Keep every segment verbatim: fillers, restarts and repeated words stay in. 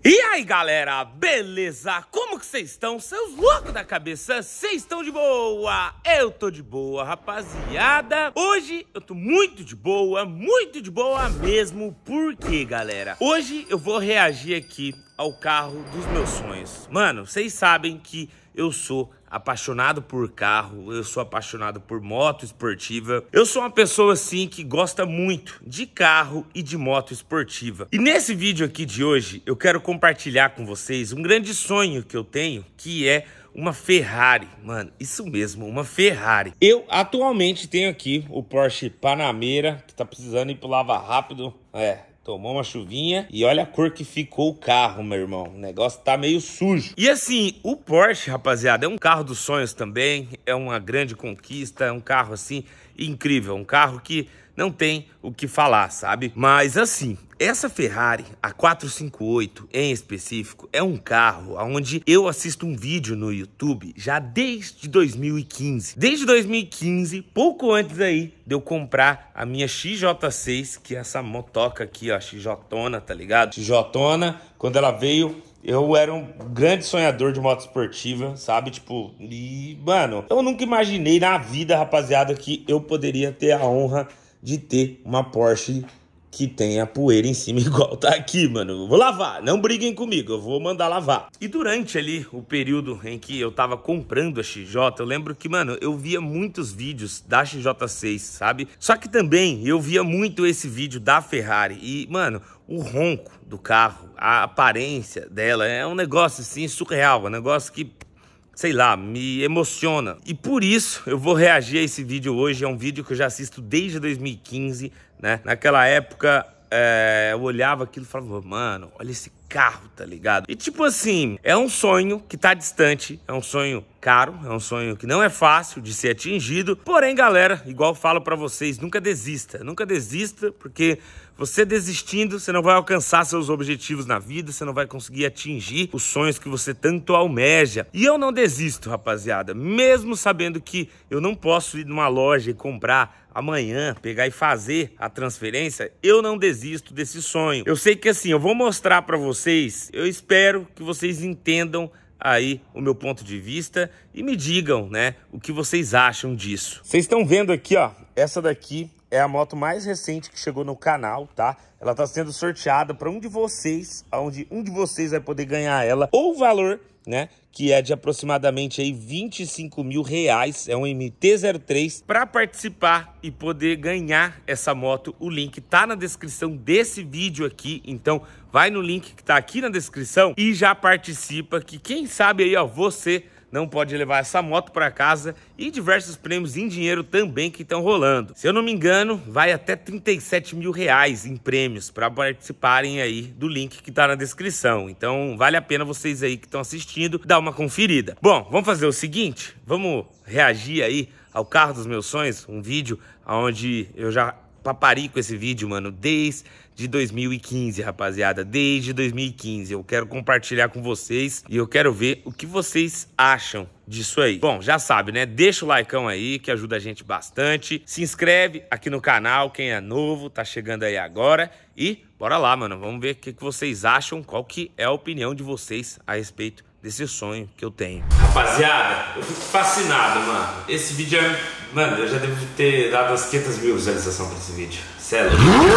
E aí galera, beleza? Como que vocês estão? Seus loucos da cabeça, vocês estão de boa? Eu tô de boa, rapaziada. Hoje eu tô muito de boa, muito de boa mesmo. Por quê, galera? Hoje eu vou reagir aqui ao carro dos meus sonhos. Mano, vocês sabem que eu sou apaixonado por carro, eu sou apaixonado por moto esportiva. Eu sou uma pessoa assim que gosta muito de carro e de moto esportiva. E nesse vídeo aqui de hoje, eu quero compartilhar com vocês um grande sonho que eu tenho, que é uma Ferrari. Mano, isso mesmo, uma Ferrari. Eu atualmente tenho aqui o Porsche Panamera, que tá precisando ir pro lava rápido. É, tomou uma chuvinha e olha a cor que ficou o carro, meu irmão. O negócio tá meio sujo. E assim, o Porsche, rapaziada, é um carro dos sonhos também. É uma grande conquista, é um carro assim incrível. Um carro que não tem o que falar, sabe? Mas assim, essa Ferrari, a quatrocentos e cinquenta e oito em específico, é um carro onde eu assisto um vídeo no YouTube já desde dois mil e quinze. Desde dois mil e quinze, pouco antes aí de eu comprar a minha X J seis, que é essa motoca aqui, ó, XJona, tá ligado? XJona, quando ela veio, eu era um grande sonhador de moto esportiva, sabe? Tipo, e, mano, eu nunca imaginei na vida, rapaziada, que eu poderia ter a honra de ter uma Porsche que tenha poeira em cima igual tá aqui, mano. Eu vou lavar, não briguem comigo, eu vou mandar lavar. E durante ali o período em que eu tava comprando a X J, eu lembro que, mano, eu via muitos vídeos da X J seis, sabe? Só que também eu via muito esse vídeo da Ferrari e, mano, o ronco do carro, a aparência dela é um negócio assim surreal, um negócio que, sei lá, me emociona. E por isso eu vou reagir a esse vídeo hoje. É um vídeo que eu já assisto desde dois mil e quinze, né? Naquela época, é, eu olhava aquilo e falava, mano, olha esse carro, tá ligado? E tipo assim, é um sonho que tá distante, é um sonho caro, é um sonho que não é fácil de ser atingido. Porém, galera, igual eu falo pra vocês, nunca desista, nunca desista, porque você desistindo, você não vai alcançar seus objetivos na vida, você não vai conseguir atingir os sonhos que você tanto almeja. E eu não desisto, rapaziada, mesmo sabendo que eu não posso ir numa loja e comprar amanhã, pegar e fazer a transferência, eu não desisto desse sonho. Eu sei que assim, eu vou mostrar pra vocês, eu espero que vocês entendam aí o meu ponto de vista e me digam, né, o que vocês acham disso. Vocês estão vendo aqui, ó, essa daqui é a moto mais recente que chegou no canal, tá? Ela tá sendo sorteada para um de vocês, onde um de vocês vai poder ganhar ela, ou o valor, né, que é de aproximadamente aí vinte e cinco mil reais, é um M T zero três. Para participar e poder ganhar essa moto, o link tá na descrição desse vídeo aqui, então vai no link que tá aqui na descrição e já participa, que quem sabe aí, ó, você não pode levar essa moto para casa e diversos prêmios em dinheiro também que estão rolando. Se eu não me engano, vai até trinta e sete mil reais em prêmios para participarem aí do link que tá na descrição. Então vale a pena vocês aí que estão assistindo dar uma conferida. Bom, vamos fazer o seguinte, vamos reagir aí ao carro dos meus sonhos, um vídeo onde eu já paparico esse vídeo, mano, desde de dois mil e quinze, rapaziada, desde dois mil e quinze. Eu quero compartilhar com vocês e eu quero ver o que vocês acham disso aí. Bom, já sabe, né? Deixa o likeão aí, que ajuda a gente bastante. Se inscreve aqui no canal, quem é novo, tá chegando aí agora. E bora lá, mano, vamos ver o que vocês acham, qual que é a opinião de vocês a respeito desse sonho que eu tenho. Rapaziada, eu fico fascinado, mano. Esse vídeo é... Mano, eu já devo ter dado umas quinhentas mil visualizações pra esse vídeo. Sério.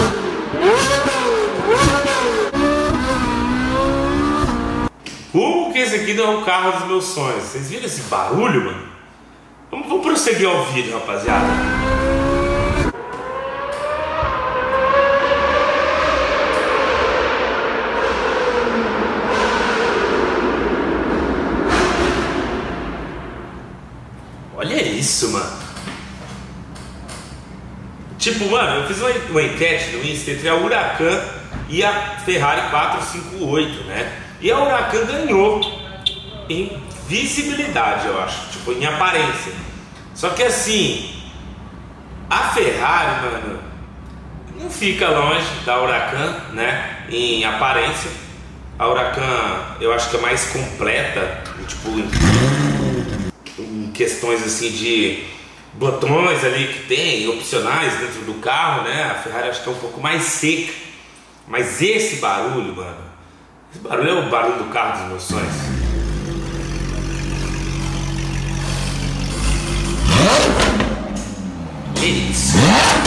Como que esse aqui não é o carro dos meus sonhos? Vocês viram esse barulho, mano? Vamos, vamos prosseguir ao vídeo, rapaziada. Olha isso, mano. Tipo, mano, eu fiz uma, uma enquete no Insta entre a Huracan e a Ferrari quatrocentos e cinquenta e oito, né? E a Huracan ganhou em visibilidade, eu acho, tipo, em aparência. Só que assim, a Ferrari, mano, não fica longe da Huracan, né? Em aparência. A Huracan, eu acho que é mais completa, tipo, em, em questões assim de botões ali que tem, opcionais dentro do carro, né? A Ferrari acho que é um pouco mais seca. Mas esse barulho, mano, Esse barulho é o barulho do carro dos meus sonhos. Que isso?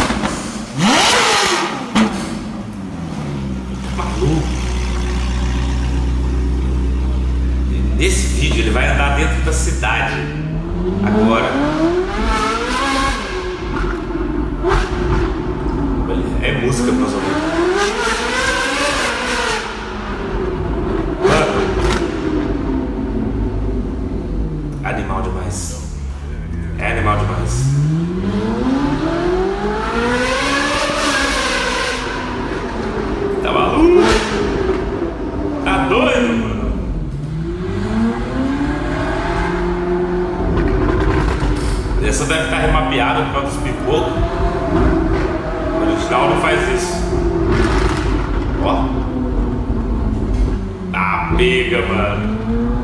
Maluco. Nesse vídeo ele vai andar dentro da cidade. Agora. É música pra nós ouvir. Animal demais. É animal demais. Tá maluco? Tá doido, mano? Essa deve estar remapeada por causa dos pipocos. O original não faz isso. Ó. Ah, pega, mano.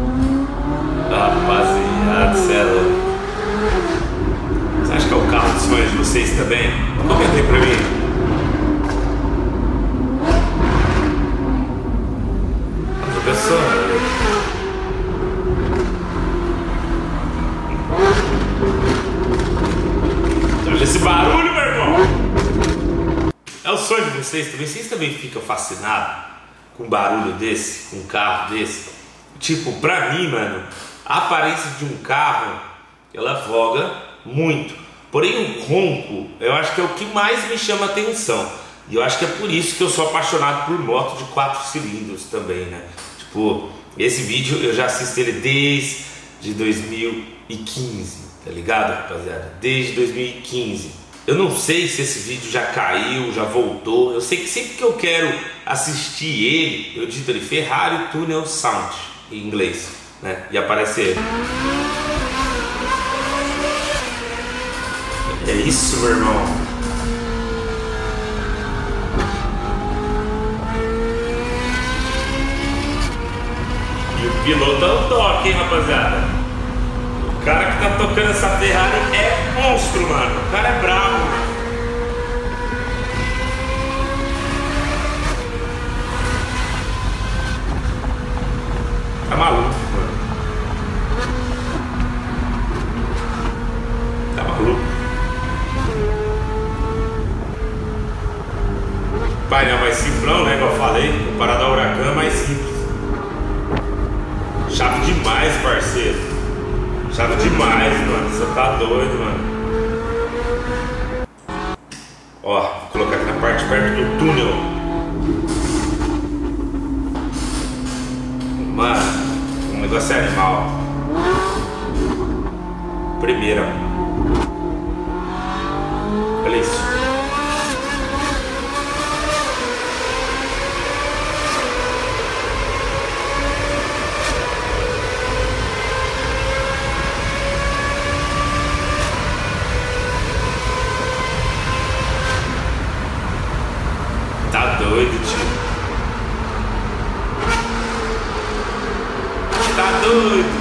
Rapaziada, cê é louco. Você acha que é o carro dos sonhos de vocês também? Comenta aí pra mim. Mas a pessoa... Olha esse barulho, meu irmão! É o sonho de vocês também. Vocês também ficam fascinados com um barulho desse, com um carro desse? Tipo, pra mim, mano, a aparência de um carro, ela voga muito. Porém, o ronco, eu acho que é o que mais me chama atenção. E eu acho que é por isso que eu sou apaixonado por moto de quatro cilindros também, né? Tipo, esse vídeo eu já assisto ele desde dois mil e quinze, tá ligado, rapaziada? Desde dois mil e quinze. Eu não sei se esse vídeo já caiu, já voltou. Eu sei que sempre que eu quero assistir ele, eu digito ali Ferrari Tunnel Sound em inglês, né? E aparece ele. É isso, meu irmão. E o piloto é o toque, hein, rapaziada? O cara que tá tocando essa Ferrari é monstro, mano. O cara é bravo. Tá maluco, mano. Tá maluco. Painel mais simplão, né? Igual eu falei. Comparado ao Huracan, é mais simples. Chave demais, parceiro. Chave demais, mano. Você tá doido, mano. Ó, vou colocar aqui na parte perto do túnel. Mano, o negócio é animal. Primeira. Olha isso. Tá doido, tio. Tá doido.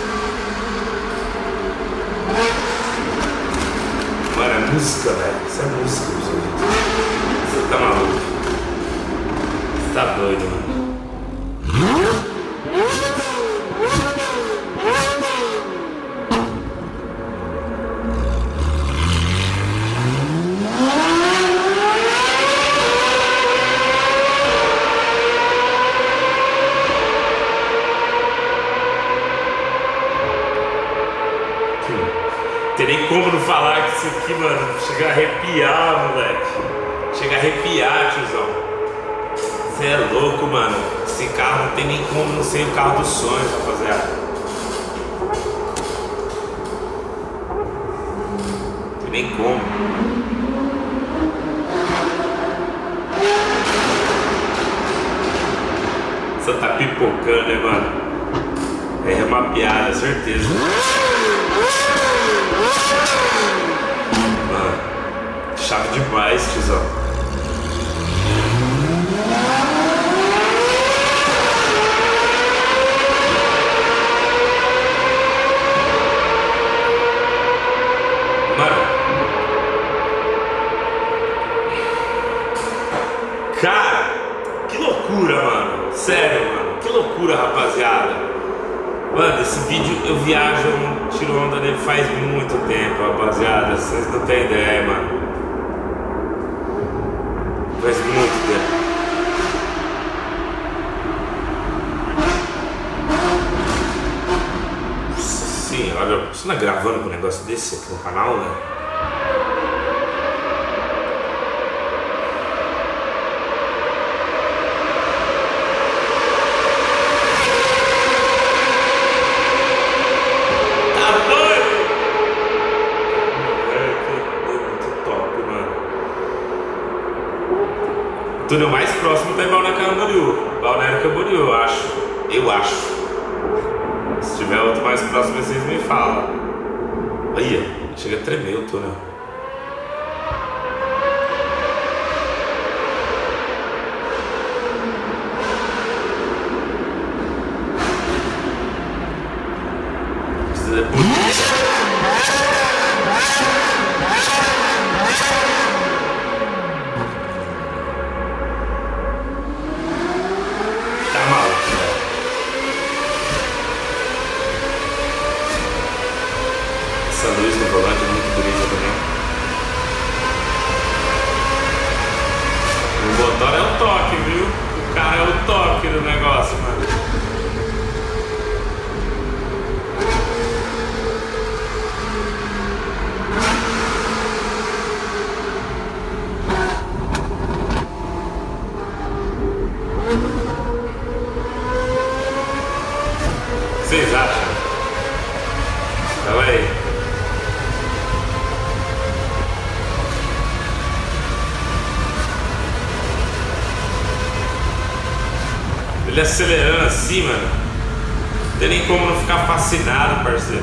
Mano, é música, velho. Isso é música, meus ouvidos. Você tá maluco? Você tá doido, mano. Terei como não falar que isso aqui, mano, chega a arrepiar, moleque. Chega a arrepiar, tiozão. Você é louco, mano. Esse carro não tem nem como não ser o carro dos sonhos, rapaziada. Não tem nem como. Você tá pipocando, né, mano? É uma piada, certeza. Mano, chave demais, tiozão. Mano, cara, que loucura, mano. Sério, mano. loucura, rapaziada. Mano, esse vídeo eu viajo, eu tiro onda nele faz muito tempo, rapaziada. Vocês não tem ideia, mano. Faz muito tempo. Sim, olha, você não é gravando com um negócio desse aqui no canal, né? O túnel mais próximo tá em Balneário Camboriú. Balneário Camboriú, eu acho. Eu acho. Se tiver outro mais próximo, vocês me falam. Aí, chega a tremer o túnel. Precisa de polícia. Essa luz no volante é muito bonita também. O motor é o toque, viu? O carro é o toque do negócio, mano. O que vocês acham? Calma aí. Ele acelerando assim, mano, não tem nem como não ficar fascinado, parceiro.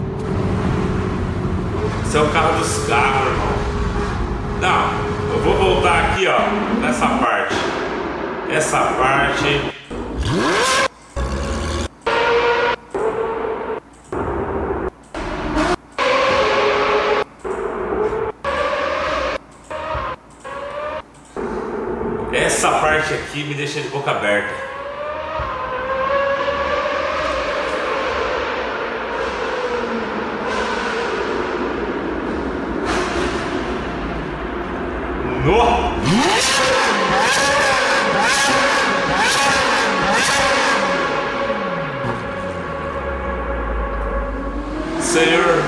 Esse é o carro dos carros, irmão. Não, eu vou voltar aqui, ó, nessa parte. Essa parte. Essa parte aqui me deixa de boca aberta. No! Senhor,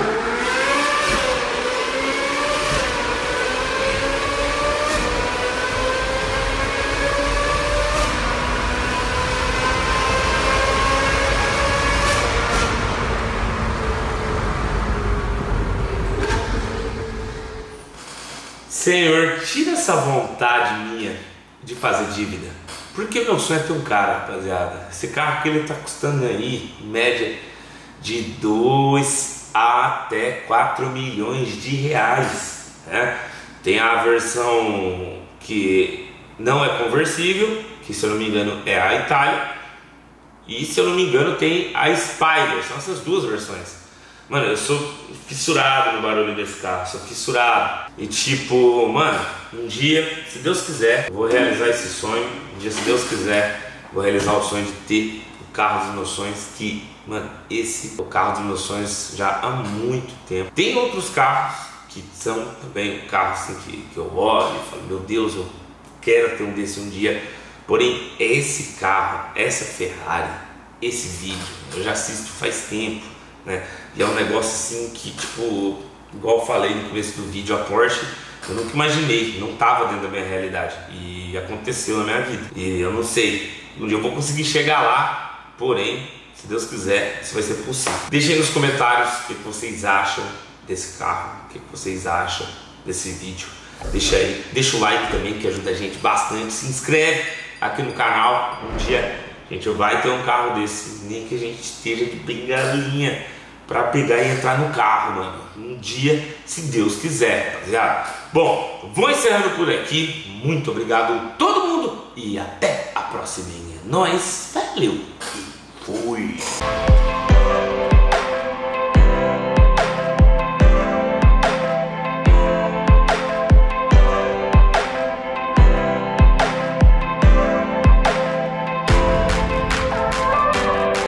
Senhor, tira essa vontade minha de fazer dívida. Porque meu sonho é ter um carro, rapaziada. Esse carro aqui ele tá custando aí, em média, de dois até quatro milhões de reais, né? Tem a versão que não é conversível, que se eu não me engano é a Itália. E se eu não me engano tem a Spider, são essas duas versões. Mano, eu sou fissurado no barulho desse carro, sou fissurado. E tipo, mano, um dia, se Deus quiser, eu vou realizar esse sonho. Um dia, se Deus quiser, eu vou realizar o sonho de ter o carro dos meus sonhos. Que, mano, esse é o carro dos meus sonhos já há muito tempo. Tem outros carros que são também carros assim, que, que eu olho e falo, meu Deus, eu quero ter um desse um dia. Porém, esse carro, essa Ferrari, esse vídeo, eu já assisto faz tempo, né? E é um negócio assim que, tipo, igual eu falei no começo do vídeo, a Porsche, eu nunca imaginei, não estava dentro da minha realidade. E aconteceu na minha vida. E eu não sei, um dia eu vou conseguir chegar lá, porém, se Deus quiser, isso vai ser possível. Deixem nos comentários o que vocês acham desse carro, o que vocês acham desse vídeo. Deixa aí, deixa o like também, que ajuda a gente bastante. Se inscreve aqui no canal. Um dia a gente vai ter um carro desse, nem que a gente esteja de bengalinha pra pegar e entrar no carro, mano. Um dia, se Deus quiser, rapaziada. Bom, vou encerrando por aqui. Muito obrigado a todo mundo e até a próxima. Nós, valeu!